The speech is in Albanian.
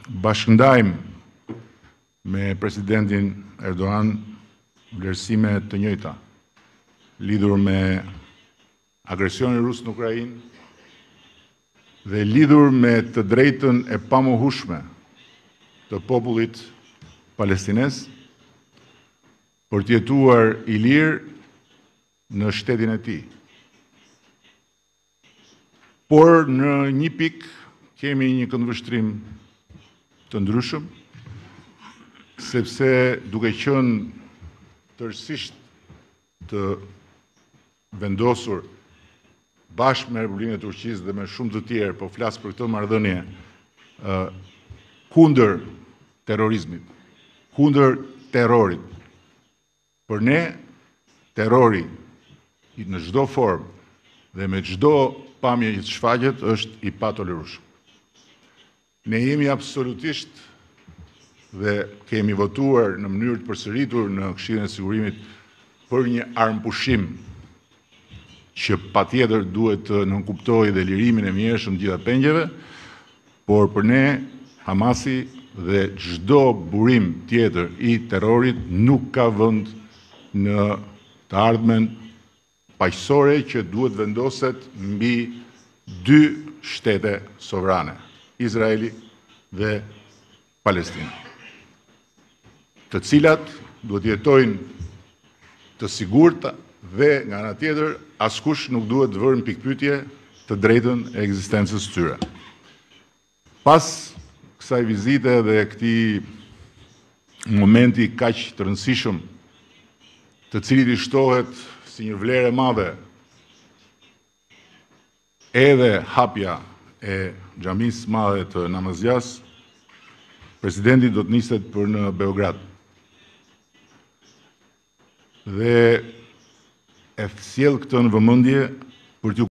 bashkëndajmë me presidentin Erdogan vlerësime të njëjta lidhur me agresionin rus në Ukrainë dhe lidhur me të drejtën e pamohueshme të popullit palestines për të jetuar i lirë në shtetin e tij. Por në një pikë kemi një këndvështrim të ndryshëm, sepse duke qenë tërësisht të vendosur bashkë me Republikën e Turqisë dhe me shumë të tjerë, po flas për këtë marrëdhënie kundër terrorizmit, kundër terrorit. Për ne, terrori në çdo formë dhe me çdo pamje që shfaqet është i patolerueshëm. Ne jemi absolutisht dhe kemi votuar në mënyrë të përsëritur në Këshillin e Sigurimit për një armëpushim që patjetër duhet të nënkuptojë dhe lirimin e mjershëm të gjitha pengjeve, por për ne Hamasi dhe çdo burim tjetër i terrorit nuk ka vend në të ardhmen paqësore që duhet vendoset mbi dy shtete sovrane, Izraeli dhe Palestina, të cilat duhet jetojnë të sigurta dhe nga ana tjetër askush nuk duhet të vërë në pikpyetje të drejtën e ekzistencës së tyre. Pas kësaj vizite dhe këtij momenti kaq të rëndësishëm, të cilit i shtohet si një vlerë e madhe edhe hapja e xhamisë madhe të Namazjas, presidenti do të niset për në Beograd. Dhe e sjell këtë në vëmendje për t'ju